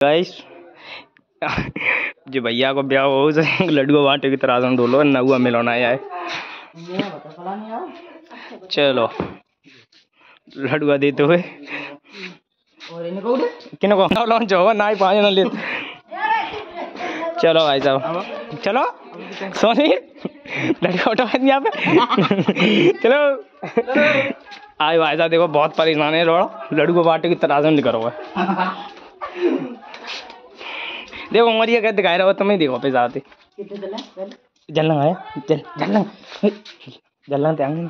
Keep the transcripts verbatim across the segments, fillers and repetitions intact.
Guys जो भैया को ब्याह हो उसे लड्डू बांटे की तरह से ढोलो नहुआ मिलाना है। चलो लड्डुआ देते हुए किन को लॉन्च होगा ना ही पाँच ना ले। चलो भाई साहब चलो सोनी लड़का उठा यहाँ पे। चलो आए भाई साहब देखो बहुत परेशान है रोड़ा लड्डू को बांटे की तरह से नहीं करो। देखो उमरिया क्या दिखाई रहा हो तुम्हें देखो पे जाते जलना है जल जलना जलना त्याग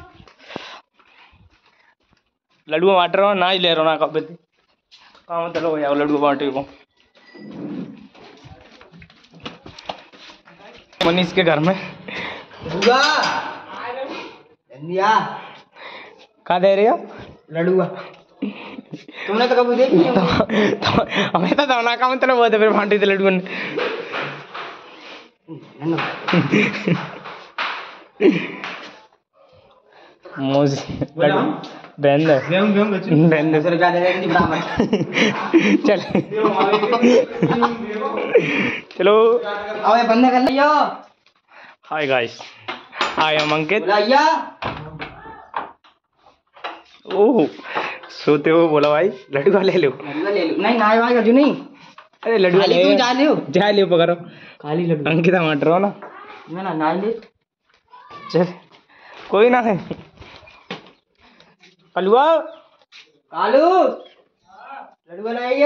लड्डू बांट रहा हो ना ही ले रहा ना कब काम चलो यार लड्डू बांटे को मनीष के घर में क्या दे रहे हो लड्डुआ तुमने तो कभी देखी तो, तो, हमें तो ना काम चलो वो तो फिर बांटे थे लड्डू ने। बहन बहन चल चलो अबे बंद कर लियो। हाय गाइस आई एम अंकित। ओह सोते हो बोला भाई लड्डू ले लो ले लो नहीं ना भाई अजू नहीं। अरे लड्डू ले जा लियो जा लियो पकड़ो खाली लड्डू अंकिता मट रहो ना मैं ना ना ले चल कोई ना है कलुआ कालू लड्डू लाइए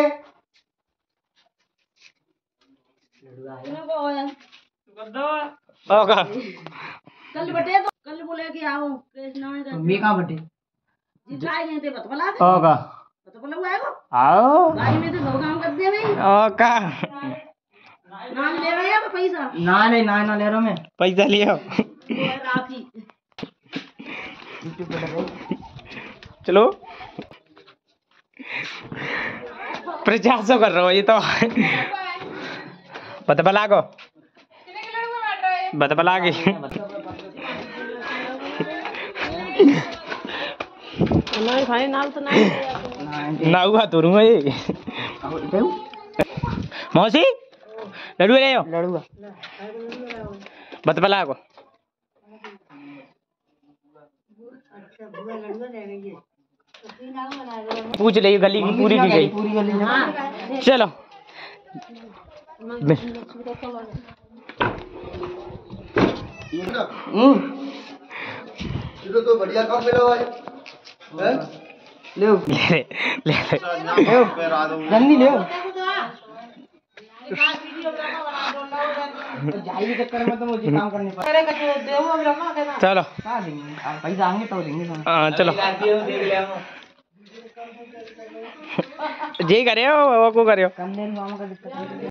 ओका कल बटे तो कल बोले कि आओ कृष्णा ने कर मी कहां बटे जिठाई नहीं थे पता बला दे ओका पता बला हुआ है वो आओ भाई में तो दो काम कर दे भाई ओका नाम ले रहे हैं पैसा ना नहीं ना ना ले रहा मैं पैसा लियो राखी चलो प्रचार कर रहा हो ये तो बता बला को बता बला के नहीं भाई नाल तो नहीं ना हुआ तो रूंगा ये मौसी लड्डू ले आओ लड्डू बता बला को पूछ ले गली की पूरी की गई पूरी गली चलो चलो तो बढ़िया काम मिला भाई हैं ले ले ले ले जल्दी ले जाई के चक्कर में तो मुझे काम करने पड़े अरे कच्चे देओ अब रखना कहना चलो हां देंगे पैसा आएंगे तो देंगे हां चलो जी करे हो वो को करे हो कम देन मामा का दिक्कत